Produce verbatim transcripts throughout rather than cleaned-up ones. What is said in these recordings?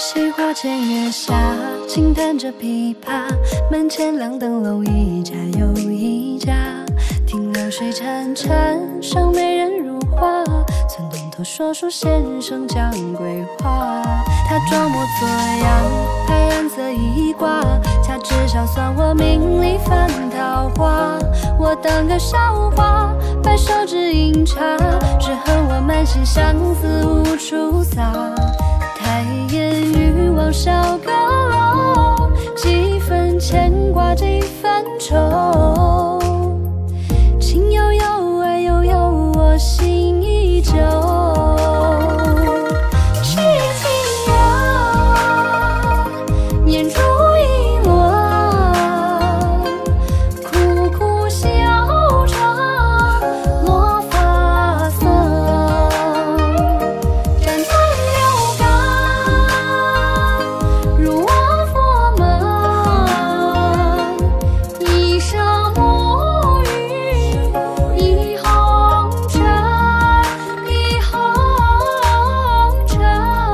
谁花前月下，轻弹着琵琶，门前两灯笼，一家又一家，听流水潺潺，上美人如画，村东头说书先生讲鬼话，他装模作样，拍案则一卦，掐指笑算我命里犯桃花，我当个笑话，白手指饮茶，只恨我满心相思无处撒，抬眼欲望小阁楼，几分牵挂几分愁，情悠悠爱悠悠，我心依旧。痴情呀，念珠一落，苦苦笑着落发色，染残流干，入我佛门，一生沐浴一红尘，一红尘。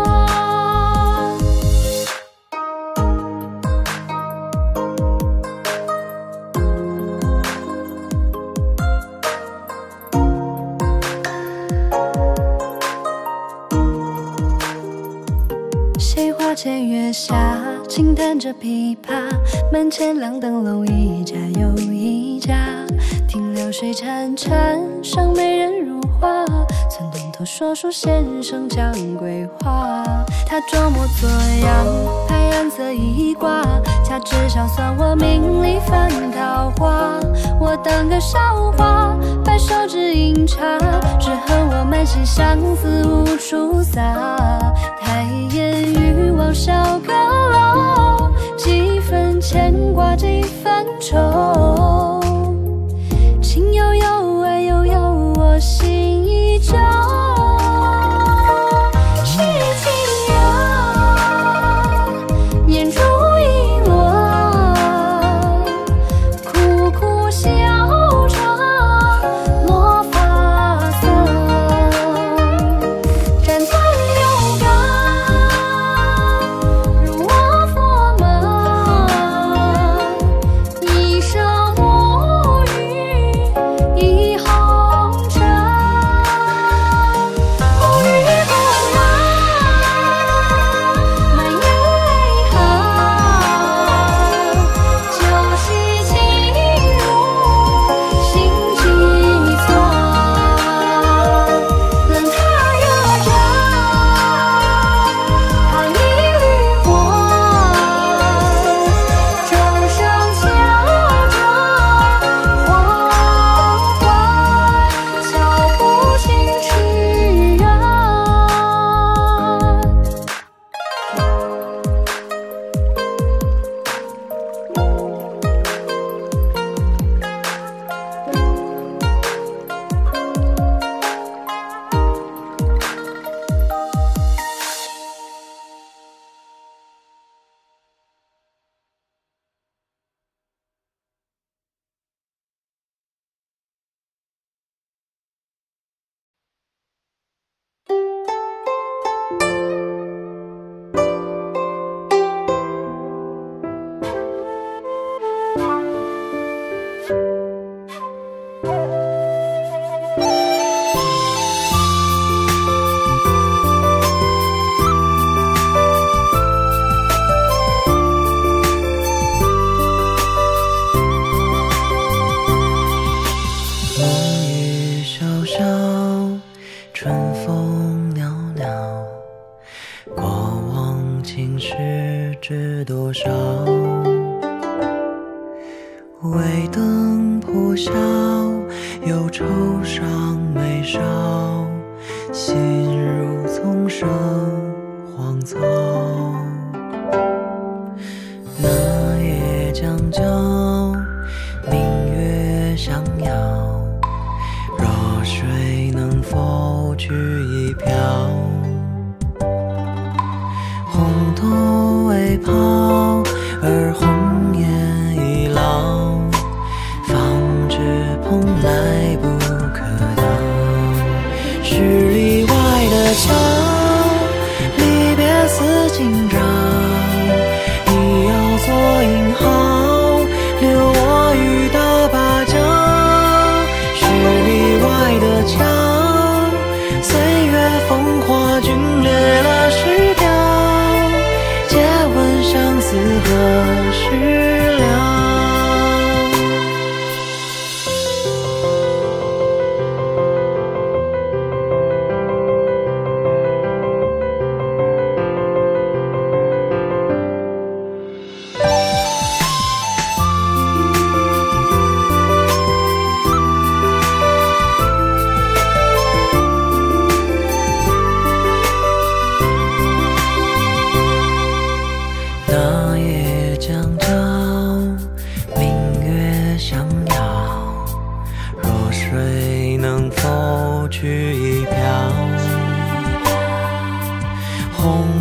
谁花前月下，轻弹着琵琶，门前两灯笼，一家又一家，听流水潺潺，上美人如画，村东头说书先生讲鬼话，他装模作样，拍案则一卦，掐指笑算我命里犯桃花，我当个笑话，白手指饮茶，只恨我满心相思无处撒，抬眼欲望小阁楼，几分牵挂几分愁，情悠悠爱悠悠，我心依旧。痴情呀，念珠一落，苦苦笑着落发色，染残流干，入我佛门，一生沐浴一红尘，不语不来，满眼泪痕，旧习情入心几寸，冷他热枕，他一缕魂，周生敲着黄昏，脚步轻痴人。 梦雨潇潇，春风袅袅，过往情事知多少？微灯破晓，又愁上眉梢，心如丛生荒草。那夜将皎，明月相邀，若水能否取一瓢？红豆未泡，而红颜已老，方知蓬莱不可当。十里外的桥，离别似今朝。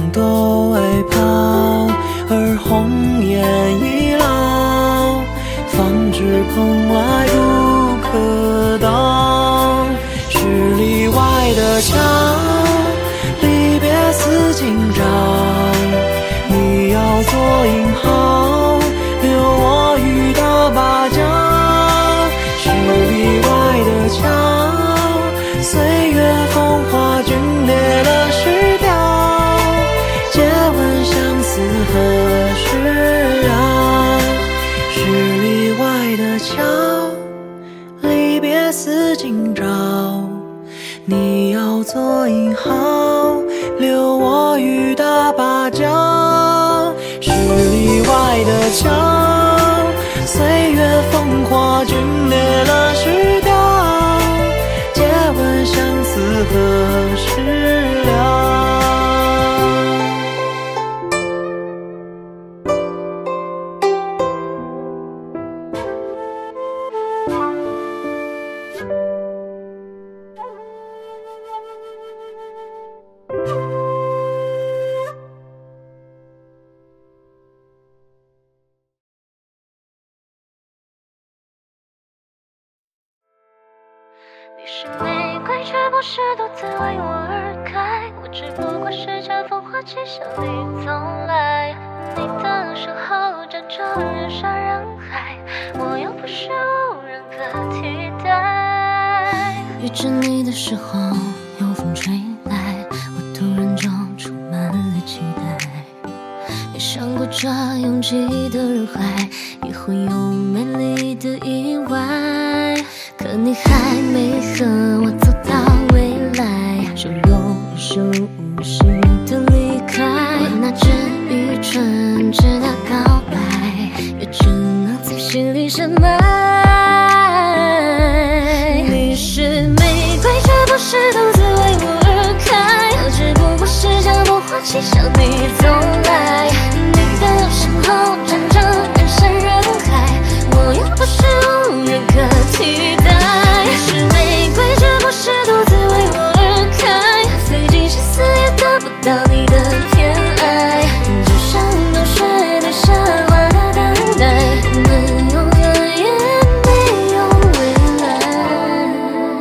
多未泡，而红颜已老，方知蓬莱不可到。十里外的桥，离别似惊扰，你要做引号，留我与大芭蕉。十里外的桥，岁月风华皲裂了诗调，借问相思何时了？十里外的桥，离别似惊扰，你要做引号，留我与大芭蕉。十里外的桥，岁月风华皲裂了诗调，借问相思何时了？ 你是玫瑰，却不是独自为我而开，我只不过是乘风花期向你走来。你的身后站着人山人海，我又不是无人可替代。遇见你的时候，有风吹来，我突然就充满了期待。没想过这拥挤的人海，也会有美丽的意外。可你还没和我走到未来，就又无声无息的离开。我那只愚蠢值得告白，也只能在心里深埋。你是玫瑰，却不是独自为我而开，我只不过是乘风花期向你走来。你的身后站着人山人海，我又不是无人可替代。你是玫瑰，却不是独自为我而开，费尽心思也得不到你的偏爱，就像冬雪对夏花的等待，我们永远也没有未来。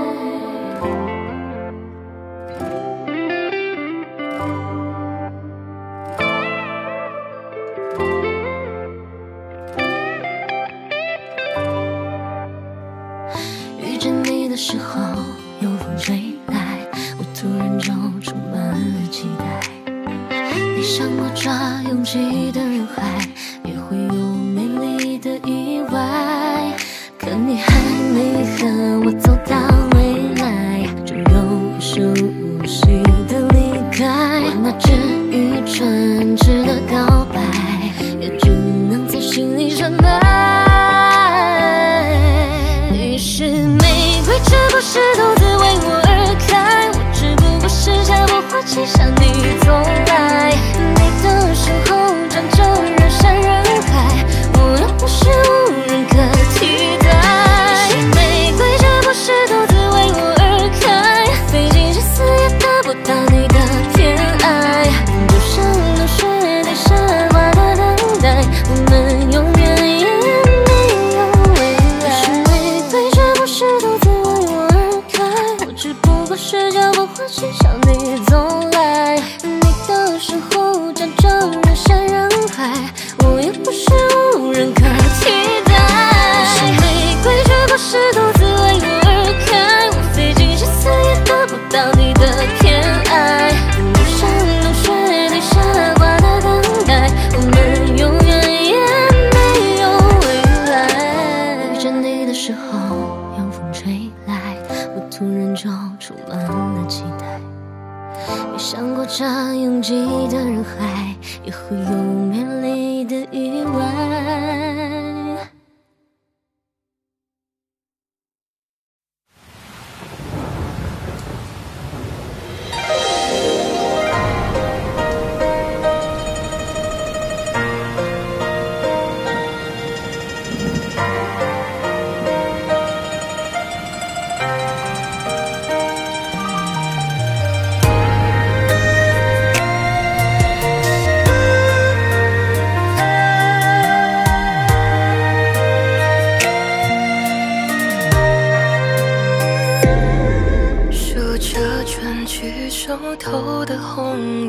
遇见你的时候，有风吹来，我突然就充满了期待。没想过这拥挤的人海，也会有美丽的意外。可你还没和我走到未来，就又无声无息的离开。我那只愚蠢值得告白，也只能在心里深埋。你是玫瑰，却不是独自为我而开，我只不过是乘风花期向你走来。你的身后站着人山人海，我又不是无人可替代。你是玫瑰，却不是独自为我而开，费尽心思也得不到你的偏爱，就像冬雪对夏花的等待，我们永远也没有未来。你是玫瑰，却不是独自为我而开，我只不过是乘风花期向你走来。你的身后站着人山人海，我又不是无人可替代。你是玫瑰，却不是独自为我而开，我费尽心思也得不到你的偏爱，就像冬雪对夏花的等待，我们永远也没有未来。遇见你的时候，有风吹来，我突然就充满了期待。没想过这拥挤的人海，也会有美丽的意外。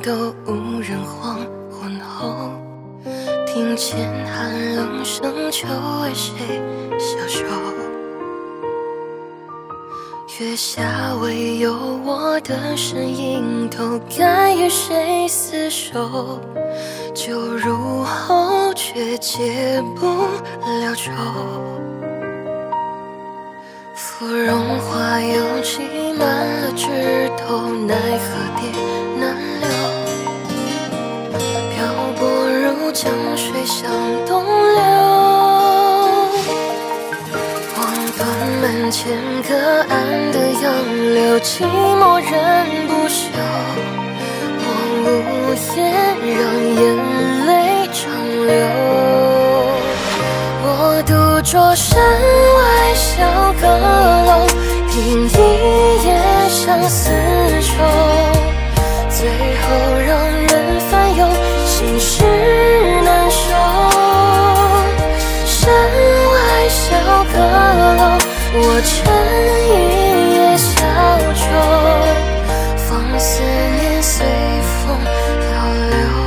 都无人黄昏后，听见寒冷声就为谁消瘦。月下唯有我的身影，都该与谁厮守？酒入喉，却解不了愁。芙蓉花又挤满了枝头，奈何蝶难留。漂泊如江水向东流，望断门前隔岸的杨柳，寂寞人不休。我无言，让眼泪长流。我独坐山外小阁楼，听一夜相思愁，最后让人烦忧，心事难收。山外小阁楼，我乘一叶小舟，放思念随风漂流。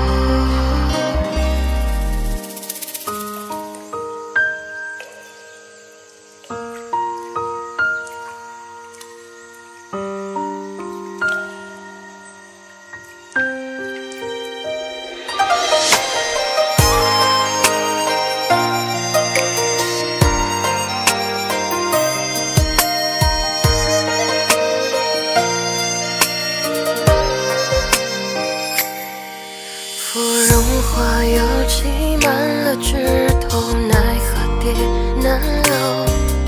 芙蓉花又挤满了枝头，奈何蝶难留。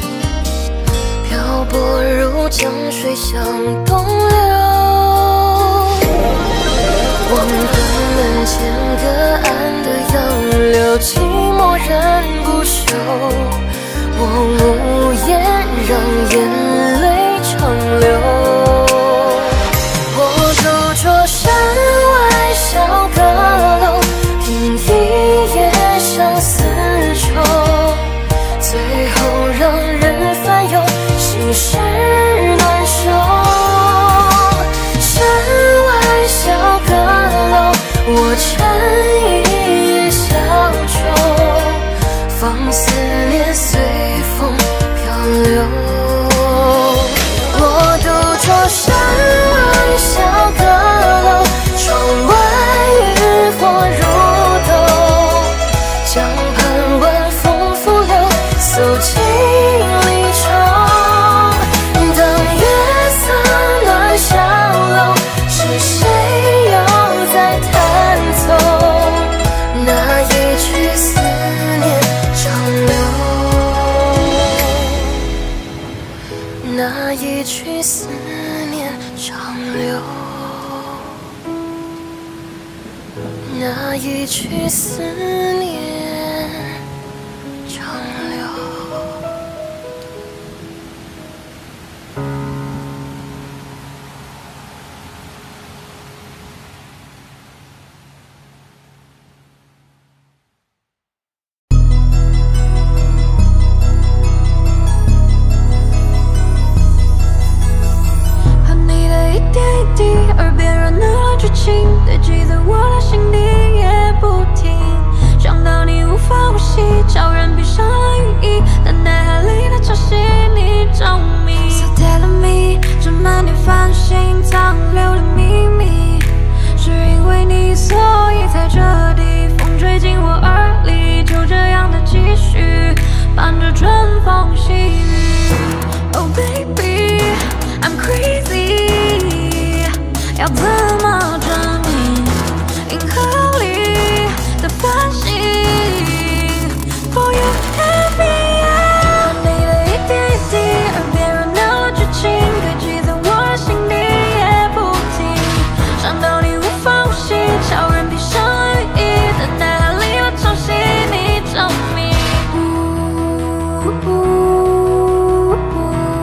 漂泊如江水向东流，望断门前隔岸的杨柳，寂寞人不休。我无言，让眼泪长流。我独坐山外小阁楼，听一夜相思愁，最后让人烦忧，心事难收。山外小阁楼，我乘一叶小舟，放思念随风漂流。我独坐山外小阁楼，窗外渔火如豆，江畔晚风拂柳，诉尽离愁。当月色暖小楼，是谁又在弹奏那一曲思念长流？那一曲思念长流，那一曲思念长流。 和你的一点一滴，耳边热闹的剧情，堆积在我的心底也不停。想到你无法呼吸，叫人闭上了羽翼，等待海里的潮汐，你着迷。So tell me， 这漫天繁星藏留的秘密，是因为你，所以在这里，风吹进我耳里，就这样的继续，伴着春风细雨。Oh baby，I'm crazy， 要怎么证明？银河里的繁星 ，For you and me， 你的一点一滴，耳边热闹的剧情，堆积在我的心底也不停。想到你无法呼吸，叫人闭上了羽翼，等待海里的潮汐，你着迷。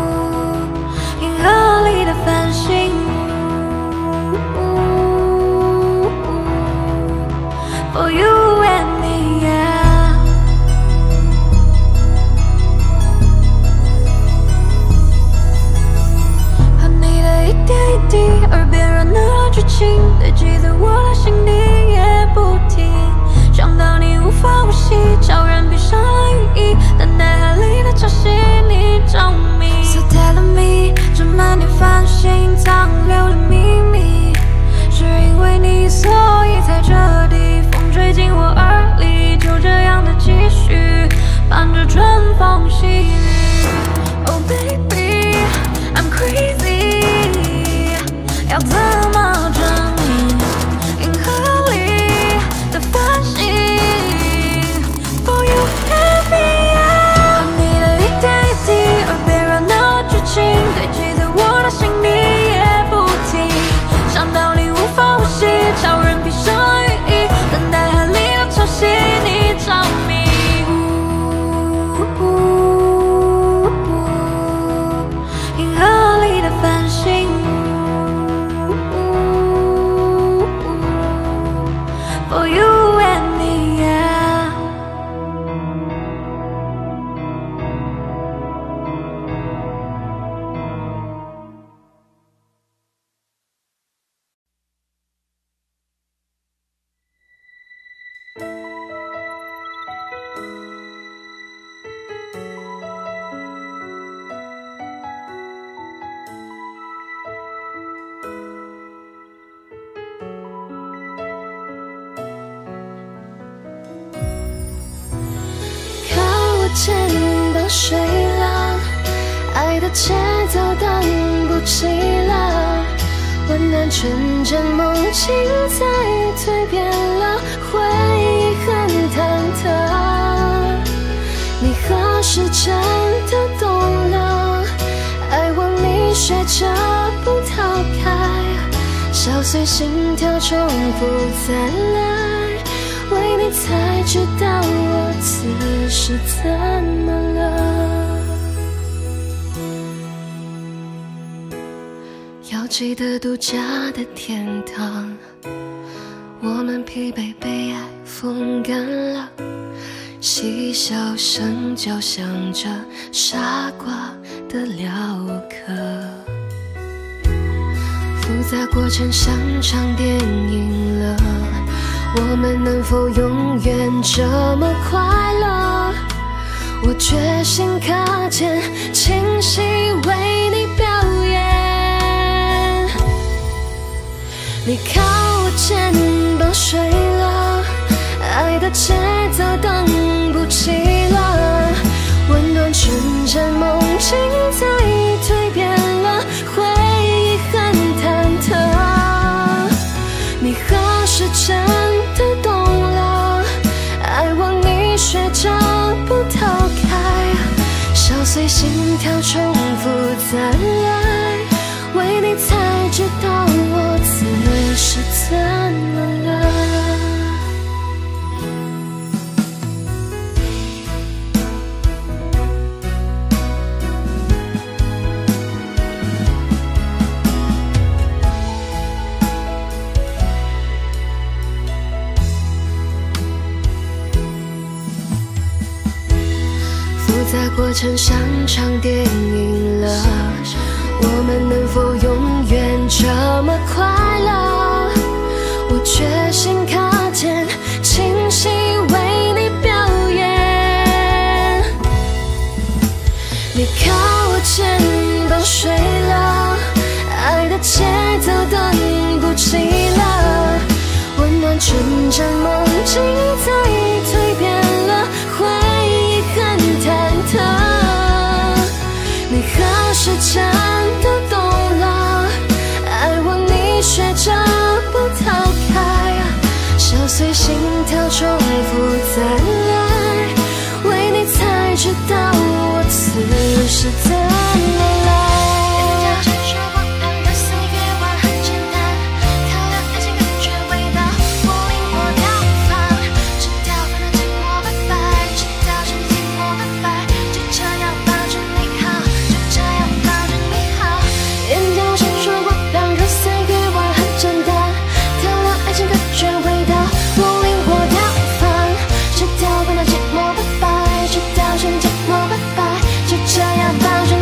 银河里的繁星。 for you and me, yeah. 肩膀睡了，爱的节奏等不及了，温暖纯真梦境在蜕变了，回忆很忐忑。你何时真的懂了？爱往你学着不逃开，小碎心跳重复再来，为你才知道我此时怎么了。要记得度假的天堂，我们疲惫被爱风干了，嬉笑声交响着傻瓜的撩客，复杂过程像场电影了，我们能否永远这么快乐？我决心卡肩清晰为你表演。你靠我肩膀睡了，爱的节奏等不及了，温暖纯真梦境在蜕变了，回忆很忐忑。你何时真的懂了？爱往你学着不逃开，小碎心跳重复再来，为你才知道我此时怎么了。复杂过程像场电影了，我们能否永远这么快乐？我决心卡肩清晰为你表演。你靠我肩膀睡了，爱的节奏等不及了，温暖纯真梦境在蜕变了，回忆很忐忑。你何时真的懂了？爱往你学着不逃开，小碎心跳重复再来，为你才知道我此时怎么了。就这样抱着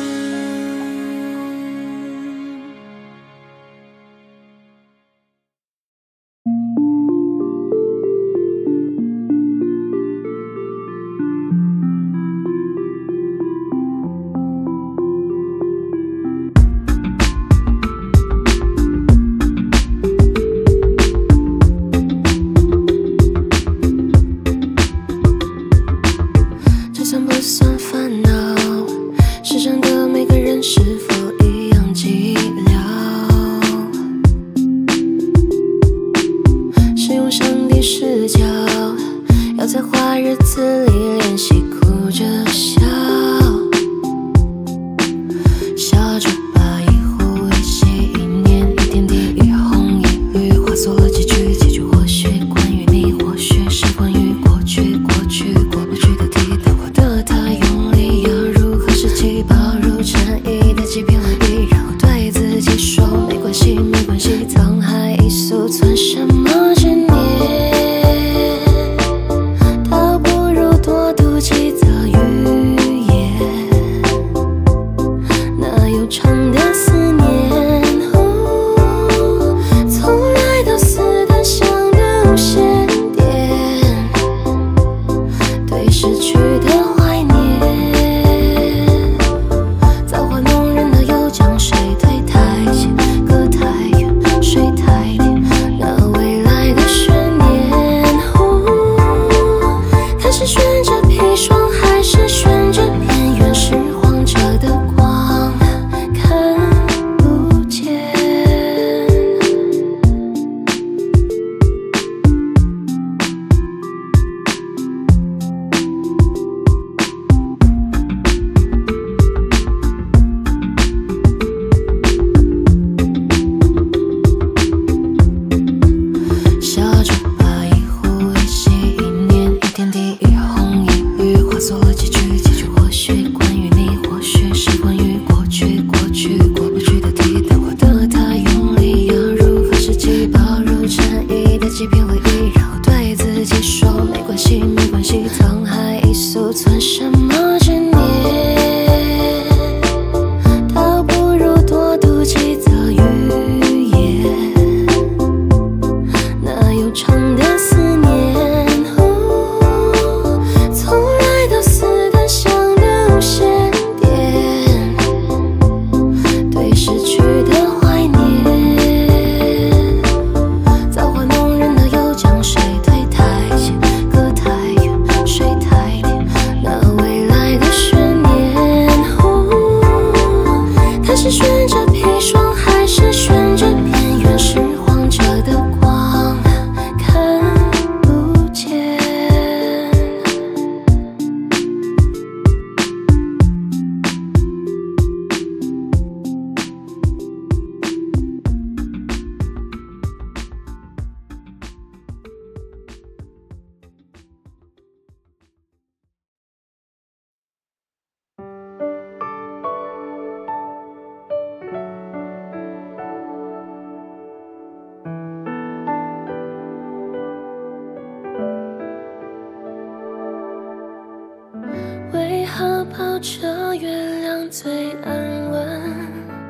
这月亮最安稳？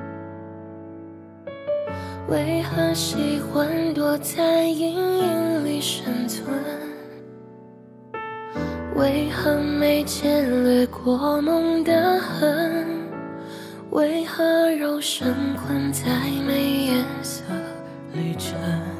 为何喜欢躲在阴影里生存？为何没见掠过梦的痕？为何肉身困在没颜色里沉？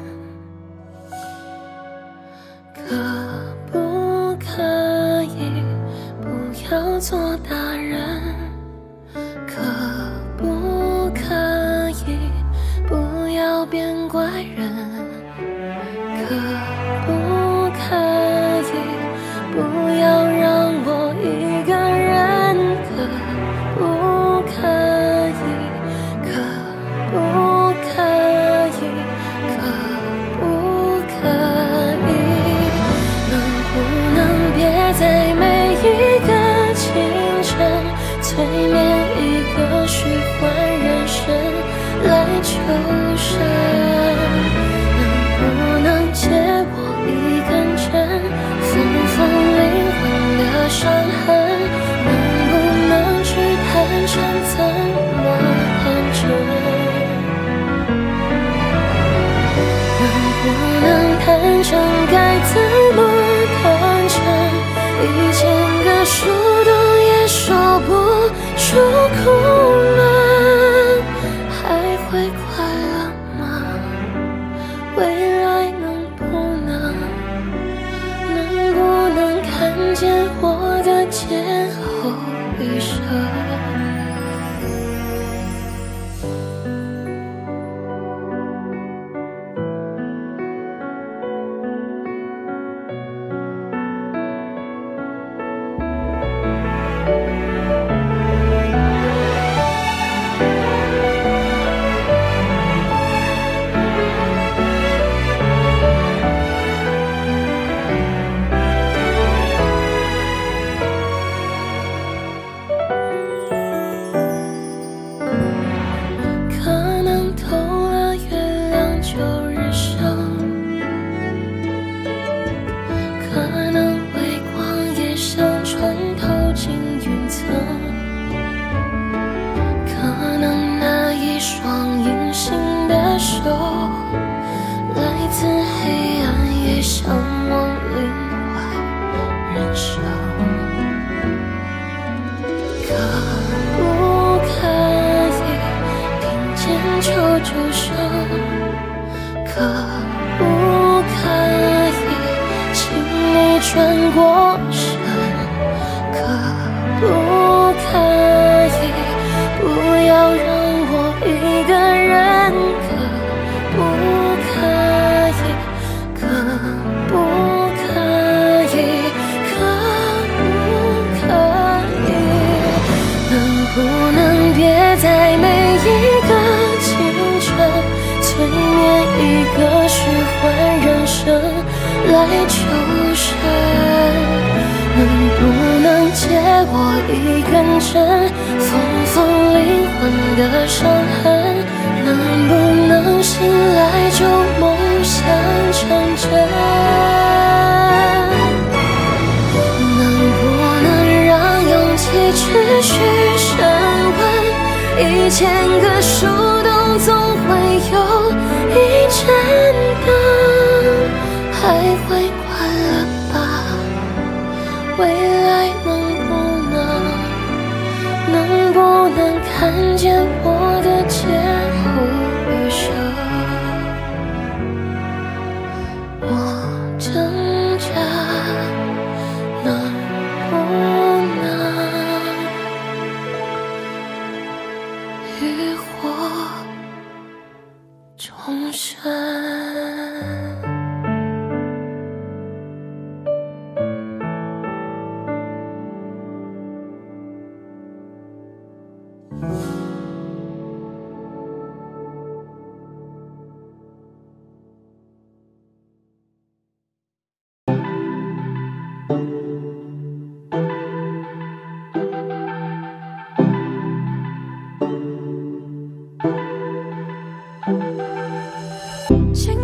可不可以不要做大人？可不可以不要变怪人？可不可以不要让我一个人？可不可以？可不可以？可不可以？能不能别在每一个清晨催眠一个虚幻人生来求生？能不能借我一根针，缝缝灵魂的伤痕？能不能去坦诚怎么安全？能不能坦诚该怎么坦诚？一千个树洞也说不出苦闷，还会快乐吗？未来能不能，能不能看见我的劫后余生？一千个树洞总会有一盏灯，还会快乐吧？未来能不能，能不能看见我的劫后余生？我挣扎，能不能浴火重生？ 请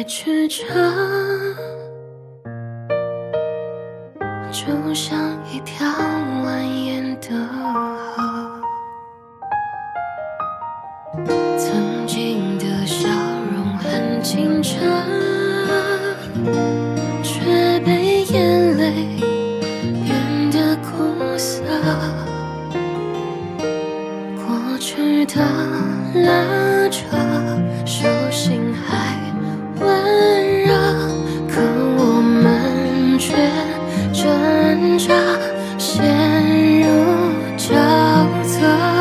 曲折，就像一条蜿蜒的河。曾经的笑容很清澈，却被眼泪变得苦涩。过去的拉扯，手心还温热，可我们却挣扎，陷入沼泽。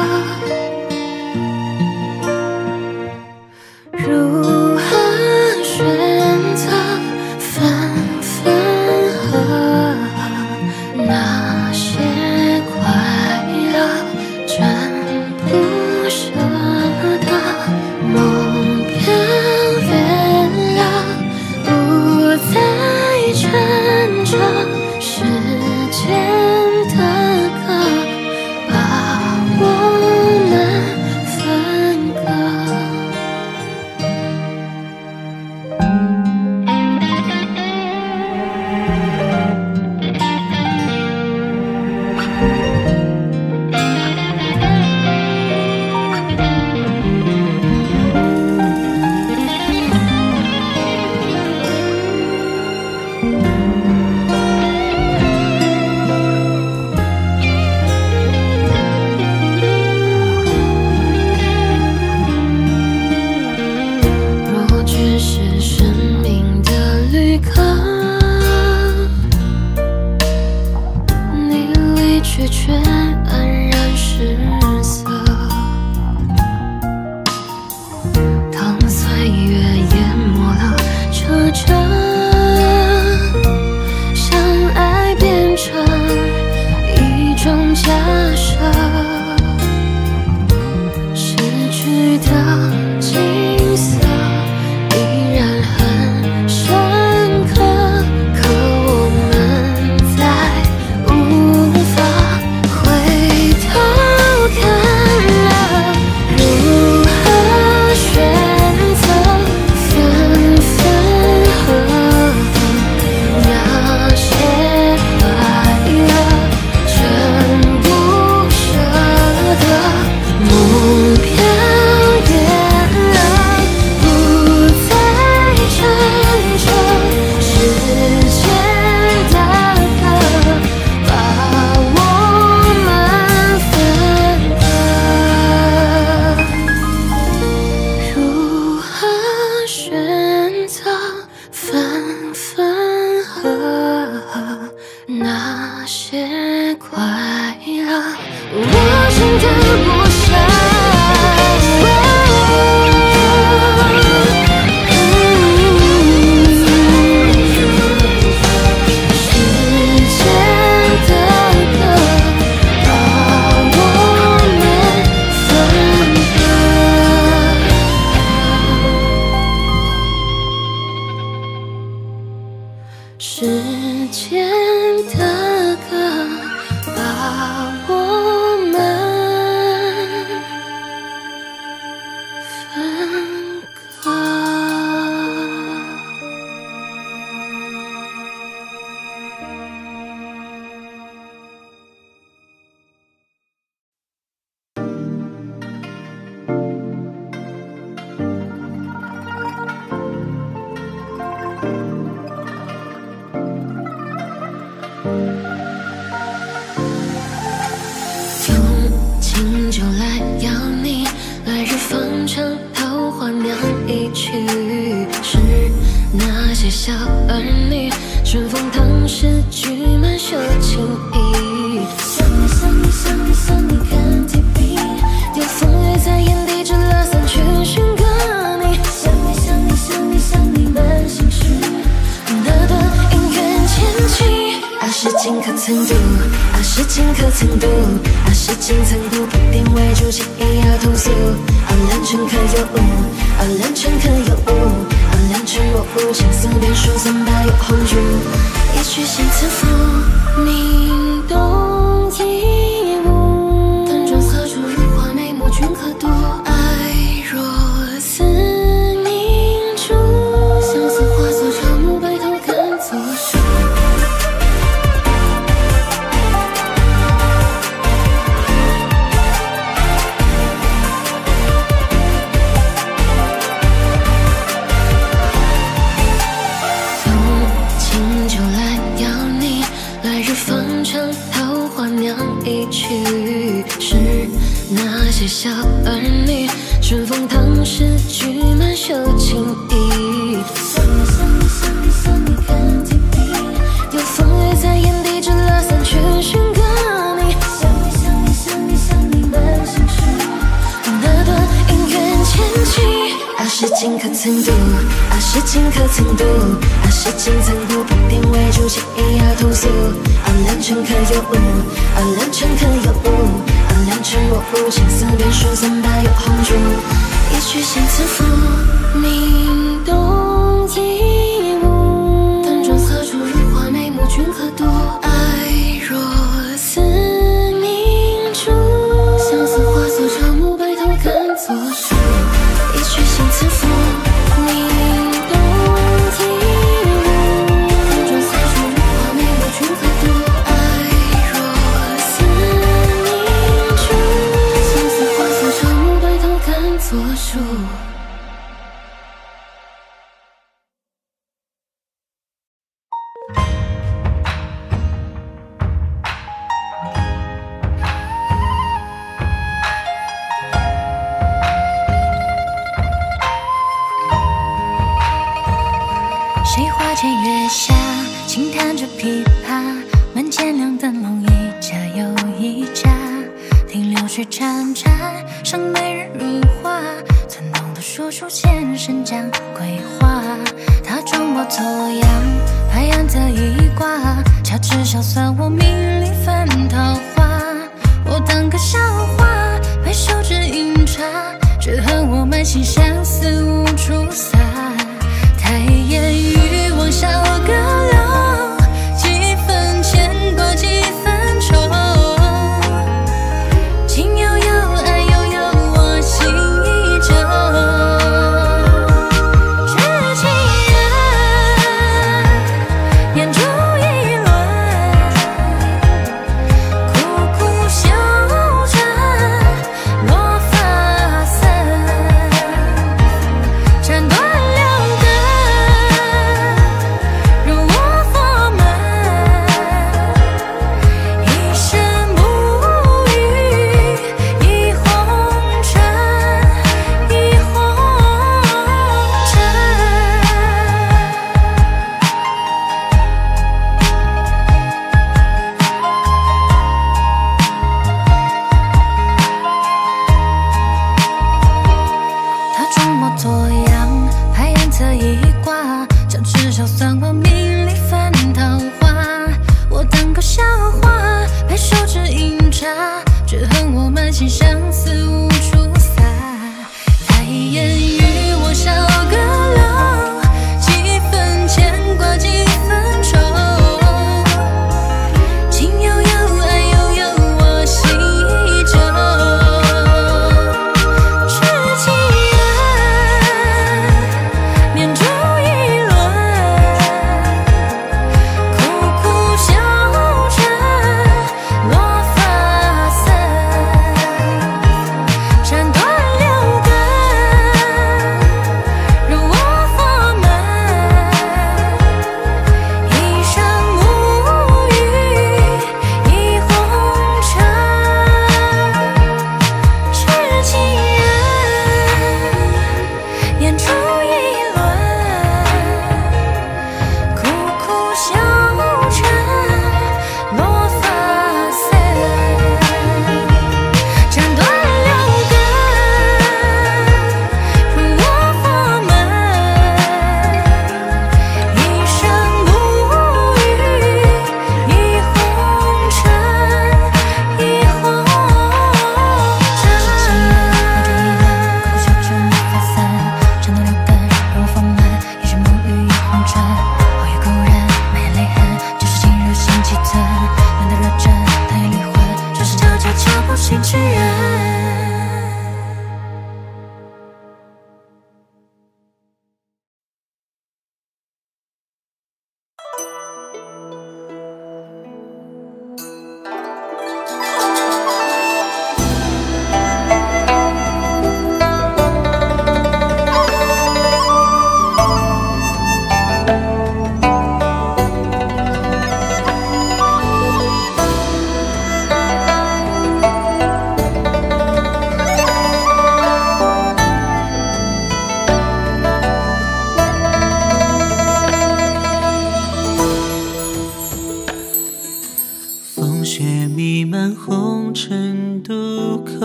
如何选择分分合合？那些快乐真不舍得，梦飘远了，不再撑着时间的歌，把我们分割。若却是生命的旅客，你离去却黯然失色。当岁月淹没了车辙，相爱变成一种假设，失去的景色依然很深刻，可我们再无法回头看了。如何选择分分合合？那些快乐真不舍得，梦飘远了，不再撑着时间的歌，把我们分割。如何选择分分合合？那些快乐我真的不舍。时间的歌，把我们分割。时间的歌，把我们分割。用清酒来邀你，来日方长，桃花酿一曲。是那些小儿女，春风堂诗句满袖情意。想你想你想你想你看 T V， 有风月在眼底，织了伞去寻个你。想你想你想你想你满心事，那段姻缘牵起。啊，是情可曾读，啊，是情可曾读，啊，是情曾读，不点为主，情意要通俗。啊，良辰可有误，啊，良辰可有误，啊，良辰若无，情丝便书三百有红烛。一曲仙词赋，名动一物。淡妆何处如画眉目，君可度？爱若思明珠，相思些小儿女，春风唐诗句满绣情意。想你想你想你想你看 T V， 有风雨在眼底，织了伞去寻个你。想你想你想你想你满心事，那段姻缘牵起。啊，是情可曾读，啊，是情可曾读，啊，是情曾不碰天为主，情意要通俗。啊，良辰可有误，啊，良辰可有误，啊，良辰若无，情丝便疏散把有红烛。一曲新词赋，命动一物。淡妆色出如花，眉目君可度？爱若似明珠，相思花色朝暮，白头敢作数。一曲新词赋，命动一物。淡妆色出如花，眉目君可度？爱若似明珠，相思花色朝暮，白头敢作数。 谁花前月下，轻弹着琵琶，门前两灯笼，一家又一家，听流水潺潺，赏美人如花，村东的说书先生讲鬼话，他装模作样，拍案的一卦，乔治小算我命里翻桃花，我当个笑话，拍手指饮茶，只恨我满心相思无处撒。太烟雨往下我歌流，几分牵挂几分愁，情悠悠爱悠悠，我心依旧。知情人念珠一轮，苦苦修缠落发丝，斩断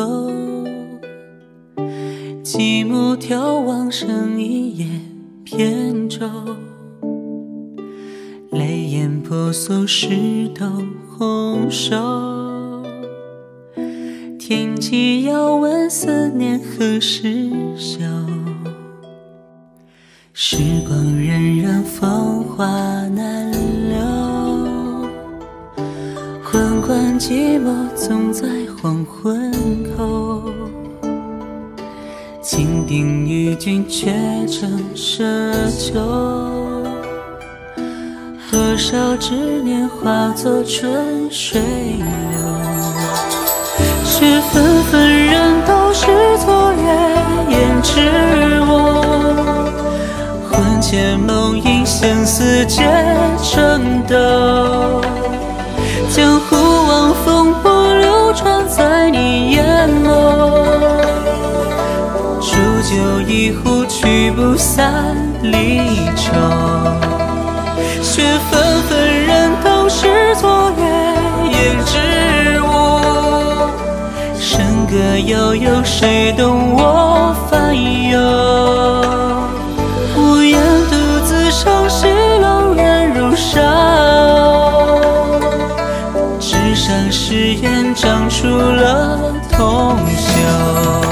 楼，寂寞眺望剩一叶扁舟，泪眼婆娑湿透红手，天际遥问思念何时休，时光荏苒芳华难留，滚滚寂寞总在黄昏后，情定与君却成奢求，多少执念化作春水流，雪纷纷人都是昨夜胭脂我，魂牵梦萦相思结成斗，江湖望风波流转在你眼眸，煮酒一壶去不散离愁，雪纷纷人都是昨夜胭脂我，笙歌悠悠谁懂我烦忧，无言独自伤西楼人如烧，纸上誓言长出了铜锈。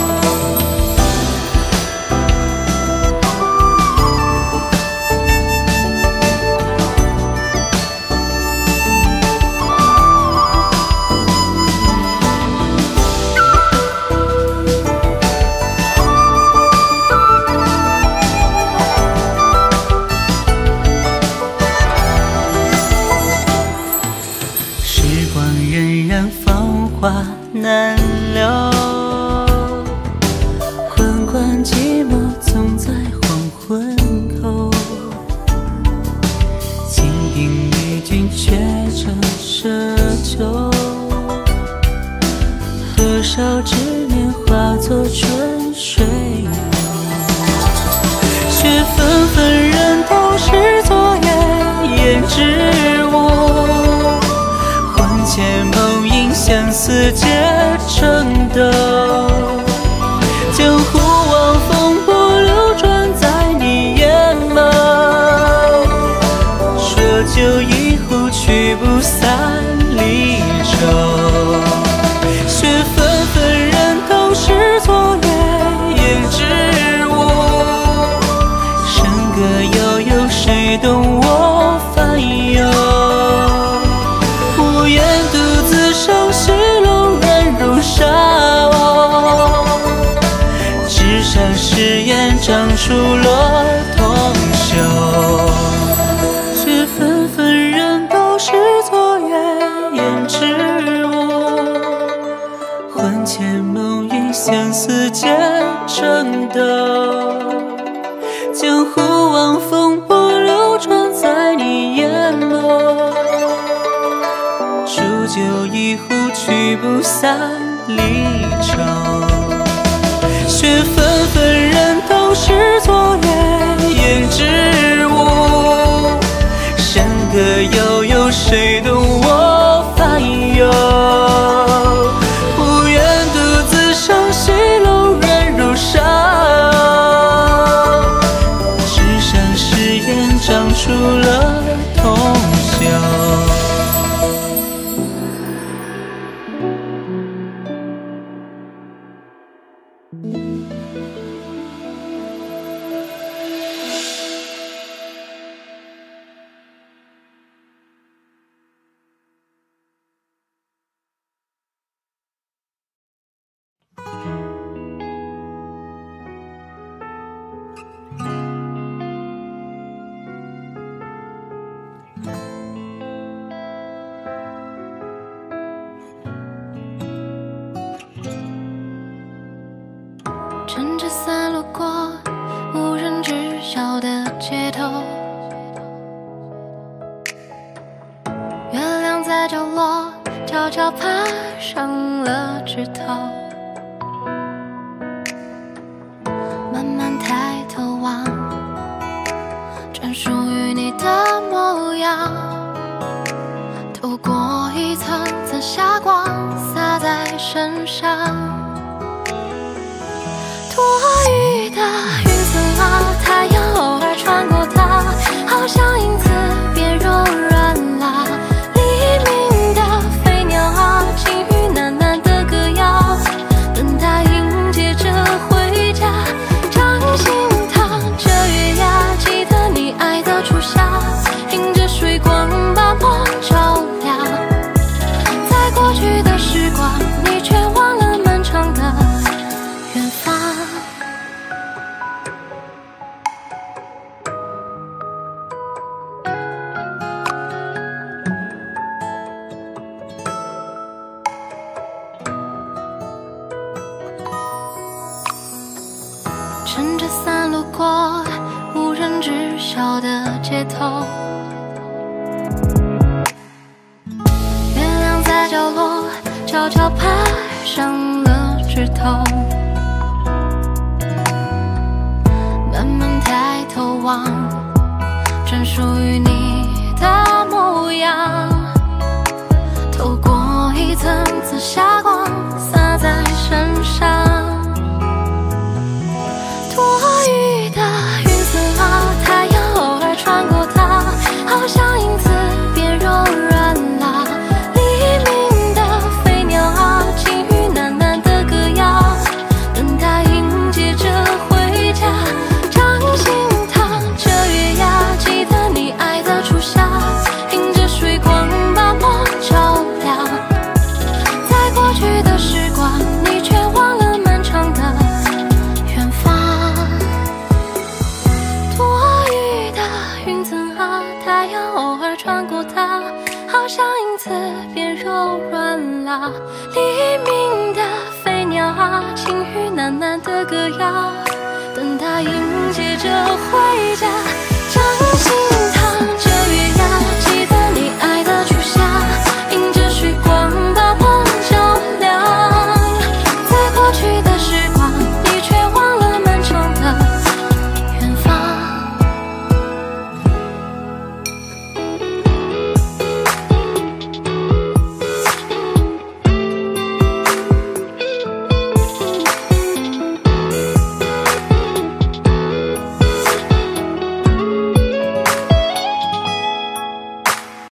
话难留，滚滚寂寞总在黄昏后，情定与君却成奢求，多少执念化作春水流，雪纷纷人都是昨夜胭脂我，魂牵梦萦相思结成斗，江湖望风波流转在你眼眸，浊酒一壶去不散离愁，雪纷纷人都是昨夜胭脂我，笙歌悠悠谁懂我烦忧，无言独自伤西楼人如烧，纸上誓言长出了铜锈，雪纷纷人都是昨夜胭脂我，魂牵梦萦相思结成斗，江湖望风波流转在你眼眸，煮酒一壶去不散离愁，雪纷纷人都是昨夜胭脂我，笙歌悠悠谁懂我烦忧，无言独自伤西楼人如烧，纸上誓言长出了铜锈。 趁着散落过无人知晓的街头，月亮在角落悄悄爬上了枝头，慢慢抬头望，专属于你的模样，透过一层层霞光洒在身上。 雨的云层啊，太阳偶尔穿过它，好像因此变柔软啦。黎明的飞鸟啊，轻语喃喃的歌谣，等待迎接着回家。掌心烫着月牙，记得你爱的初夏，迎着水光把梦照亮。在过去的时光，你却忘了漫长的远方。撑着伞路过无人知晓的街头，月亮在角落悄悄爬上了枝头，慢慢抬头望，专属于你的模样，透过一层层霞光洒在身上。多余的云层啊，太阳偶尔穿过它，好像因此变柔软啦。黎明的飞鸟啊，轻语喃喃的歌谣，等待迎接着回家。掌心烫着月牙，记得你爱的初夏，迎着水光把梦照亮。在过去的时光，你却忘了漫长的远方。多余的云层啊，太阳偶尔穿过它，好像因此变柔软啦。黎明的飞鸟啊，轻语喃喃的歌谣，等待迎接着回家。